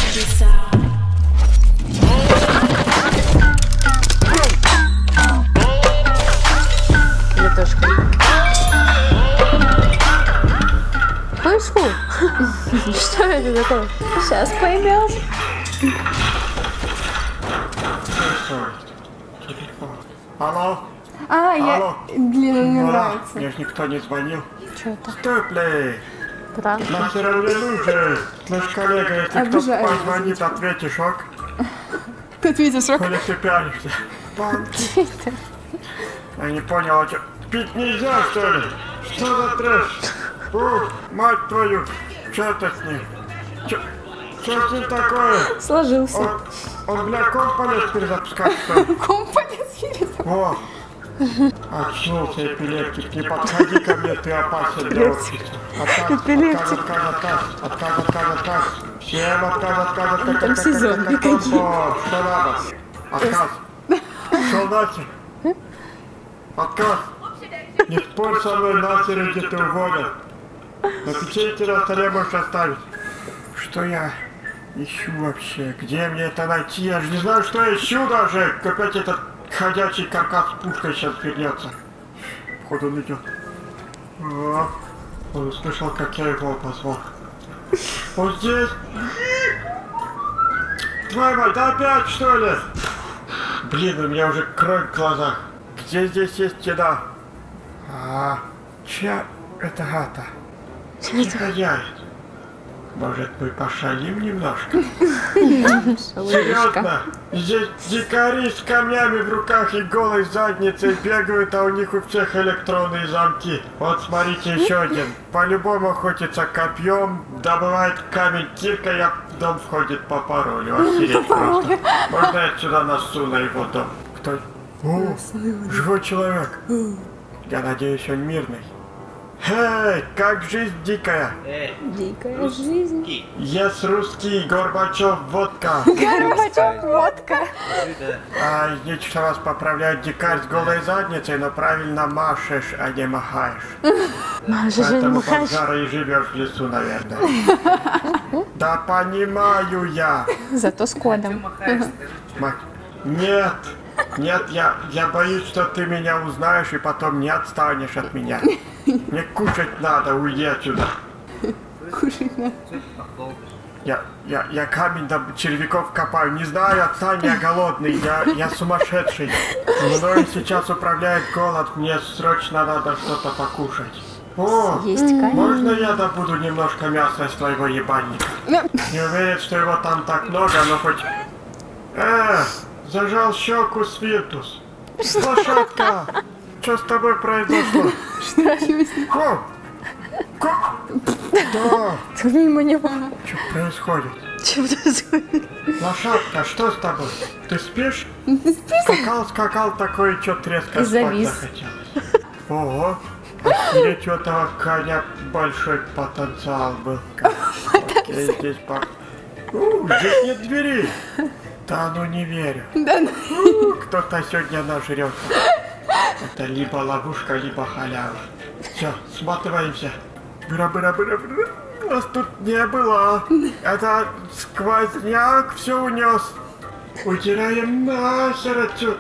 Летушка. Происходит? Что это такое? Сейчас поймем. Алло? Алло? Блин, мне нравится. Мне ж никто не звонил. Что это? Стой, плей! Пранк. Нахера мне нужен? Наш коллега, если Обожаю. кто позвонит, ответишь, ок? Ты ответишь, ок? Или ты пялишься? Я не понял, а что? Пить нельзя, что ли? Что за трэш? Ух, мать твою! Что это с ним? Что с ним такое? Сложился. Он, бля, комп полез перезапускать, что ли? Компанец. О! Очнулся эпилептик, не подходи ко мне, ты опасен для общества. Отказ. Всем отказ. Там все зомби какие. Что надо? Отказ. Шел нахер. Отказ. Не спорь со мной, нахер, где ты уволен. На печеньке на столе можешь оставить. Что я ищу вообще? Где мне это найти? Я же не знаю, что я ищу даже. Опять этот ходячий каркас с пушкой сейчас вернется. Походу он идет. Он услышал, как я его позвал. Он здесь. Твою мать, да опять что ли? Блин, у меня уже кровь в глазах. Где здесь есть еда? Чья это гата? Негодяй. Может, мы пошалим немножко? Серьезно? Здесь дикари с камнями в руках и голой задницей бегают, а у них у всех электронные замки. Вот смотрите, еще один. По-любому охотится копьем, добывает камень киркой, а в дом входит по паролю. Охереть просто. Можно я отсюда насу на его дом? Кто? О, живой человек. Я надеюсь, он мирный. Эй, как жизнь дикая? Дикая жизнь. Ес русский, Горбачев, водка. Горбачев, водка. Единичный раз поправляет дикарь с голой задницей, но правильно машешь, а не махаешь. Поэтому Бомжара и живешь в лесу, наверное. Да понимаю я. Зато с кодом. Нет, я боюсь, что ты меня узнаешь и потом не отстанешь от меня. Мне кушать надо, уйди отсюда. Кушать надо. Я камень до червяков копаю. Не знаю, отстань, я голодный, я сумасшедший. Мною сейчас управляет голод, мне срочно надо что-то покушать. О, Есть камень. можно я добуду немножко мяса из твоего ебальника? Не уверен, что его там так много, но хоть... Зажал щеку Свиртус. Лошадка! Что с тобой произошло? Что? Да. Ты мимо него. Что происходит? Что происходит? Лошадка, что с тобой? Ты спишь? Скакал такой, и что трескать И спать завис. захотелось. Ого! Охереть, у этого коня большой потенциал был. Окей, здесь здесь нет двери. Да ну не верю. Кто-то сегодня нажрется. Это либо ловушка, либо халява. Все, сматываемся. Быра-быра-быра-быра. Нас тут не было. Это сквозняк все унес. Удираем нахер отсюда.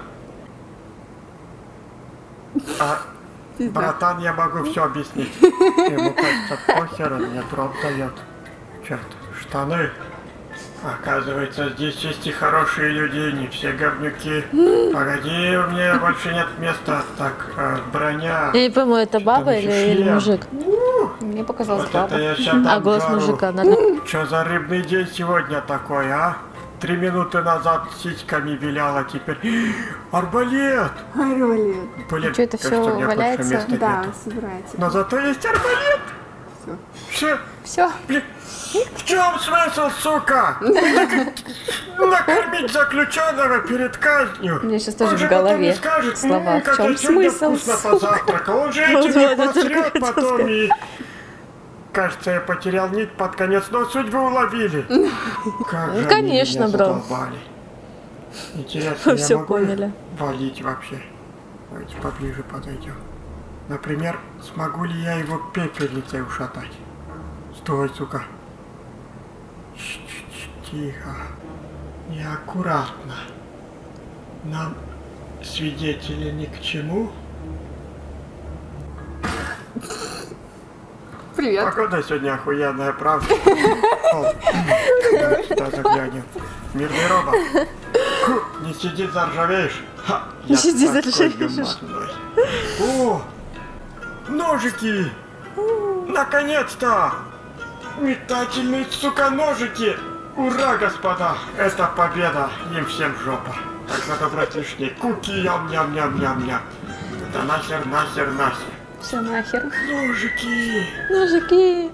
Братан, я могу все объяснить. Ему кажется, похер, он мне дроп дает. Черт, штаны. Оказывается, здесь есть и хорошие люди, не все говнюки. Погоди, у меня больше нет места. Так, броня. Я не пойму, это баба или мужик? Мне показалось, Вот баба. это я сейчас А голос мужика, надо. Что за рыбный день сегодня такой, а? 3 минуты назад сиськами виляла, теперь... Арбалет! Арбалет. Блин, Что это кажется, все у меня больше валяется? места Да, нету. собирайте. Но зато есть арбалет! Все. Все. Блин, в чем смысл, сука? Накормить заключенного перед казнью. У меня сейчас тоже Он в же потом голове не скажет, слова. В как чем я сегодня смысл, вкусно сука? позавтракал. Он же этим Вот, не я только посрет хотела потом сказать. и... Кажется, я потерял нить под конец, но суть вы уловили. Как же конечно, они меня бро. задолбали. Интересно, Вы я всё могу поняли. валить вообще? Давайте поближе подойдем. Например, смогу ли я его пепельницей ушатать? Стой, сука. тихо, неаккуратно. Нам свидетели ни к чему. Привет. Погода сегодня охуенная, правда? Сюда заглянем. Мирный робот. Не сиди, заржавеешь. Не сиди, заржавеешь. О, ножики! Наконец-то! Метательные, сука, ножики! Ура, господа! Это победа! Им всем жопа. Так надо брать лишние куки, ям-ням-ням-ням-ням. Это нахер, нахер, нахер. Все нахер. Ножики! Ножики.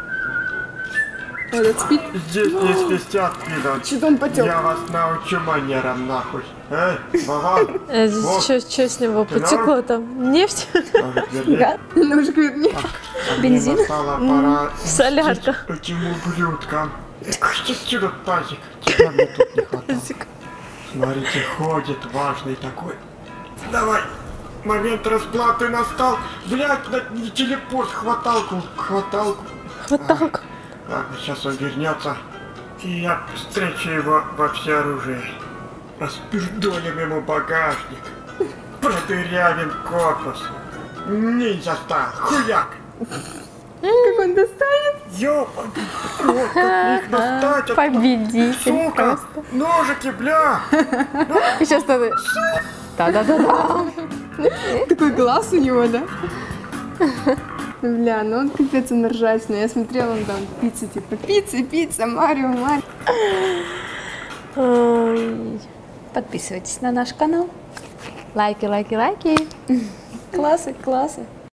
Этот спит. Здесь не свистят, пидор. Что-то он потек. Я вас научу манерам, нахуй. Эй, Вован! Что с него потекло там? Нефть? Ножик верни. Гад. Ножик верни. А Бензин? мне настала пора Солярка. мстить этим ублюдкам. Отсюда, тазик. Тебя мне тут не хватало. Смотрите, ходит важный такой. Давай. Момент расплаты настал. Блядь, не телепорт, хваталку. Хваталку. Хваталку. Ладно, сейчас он вернется. И я встречу его во всеоружии. Распирдолим ему багажник. Продырявим корпус. Ниндзя стайл. Хуяк. Как он достанет? Ёпа. Вот как их достать. Победитель. Сука. Ножики, бля. Сейчас надо... Да-да-да-да. Такой глаз у него, да? Бля, ну он капец он ржачный. Я смотрела, он там пицца, типа пицца, Марио. Ой. Подписывайтесь на наш канал. Лайки. Классы.